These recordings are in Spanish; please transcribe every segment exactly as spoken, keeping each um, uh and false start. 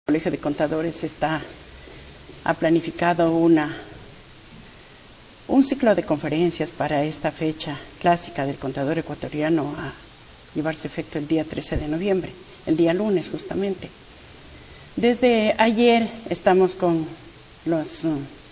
Colegio de Contadores está, ha planificado una, un ciclo de conferencias para esta fecha clásica del contador ecuatoriano a llevarse efecto el día trece de noviembre, el día lunes justamente. Desde ayer estamos con, los,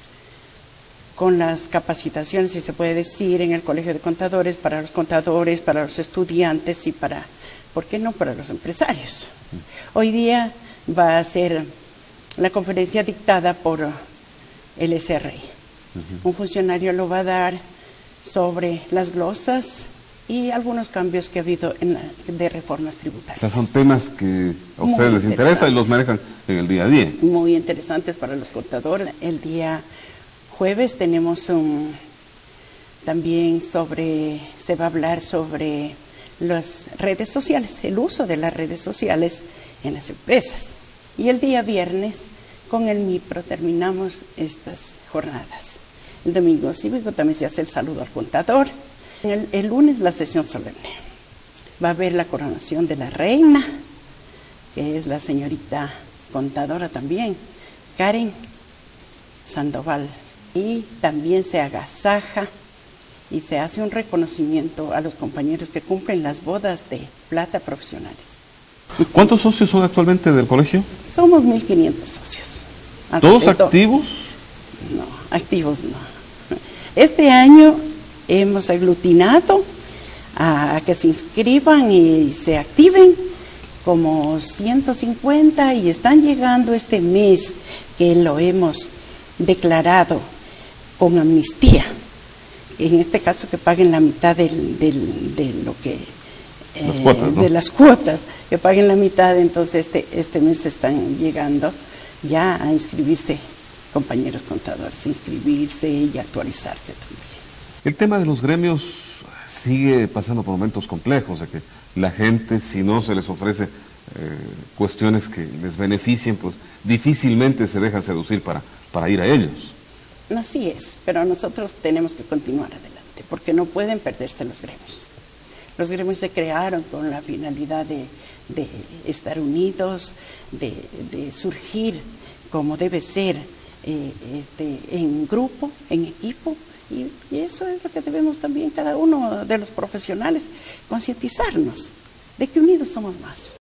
con las capacitaciones, si se puede decir, en el Colegio de Contadores, para los contadores, para los estudiantes y para, ¿por qué no?, para los empresarios. Hoy día va a ser la conferencia dictada por el S R I. Uh-huh. Un funcionario lo va a dar sobre las glosas y algunos cambios que ha habido en la, de reformas tributarias. O sea, son temas que a ustedes les interesan y los manejan en el día a día. Muy interesantes para los contadores. El día jueves tenemos un, también sobre, se va a hablar sobre las redes sociales, el uso de las redes sociales en las empresas. Y el día viernes, con el MIPRO, terminamos estas jornadas. El domingo cívico también se hace el saludo al contador. El, el lunes la sesión solemne. Va a haber la coronación de la reina, que es la señorita contadora también, Karen Sandoval. Y también se agasaja y se hace un reconocimiento a los compañeros que cumplen las bodas de plata profesionales. ¿Cuántos socios son actualmente del colegio? Somos mil quinientos socios. ¿Todos activos? No, activos no. Este año hemos aglutinado a que se inscriban y se activen como ciento cincuenta y están llegando este mes que lo hemos declarado con amnistía. En este caso que paguen la mitad del, del, de lo que eh, las cuotas, ¿no? de las cuotas, que paguen la mitad. Entonces este, este mes están llegando ya a inscribirse compañeros contadores, inscribirse y actualizarse también. El tema de los gremios sigue pasando por momentos complejos, de que la gente, si no se les ofrece eh, cuestiones que les beneficien, pues difícilmente se dejan seducir para, para ir a ellos. Así es, pero nosotros tenemos que continuar adelante, porque no pueden perderse los gremios. Los gremios se crearon con la finalidad de, de estar unidos, de, de surgir como debe ser, eh, este, en grupo, en equipo, y, y eso es lo que debemos también cada uno de los profesionales, concientizarnos de que unidos somos más.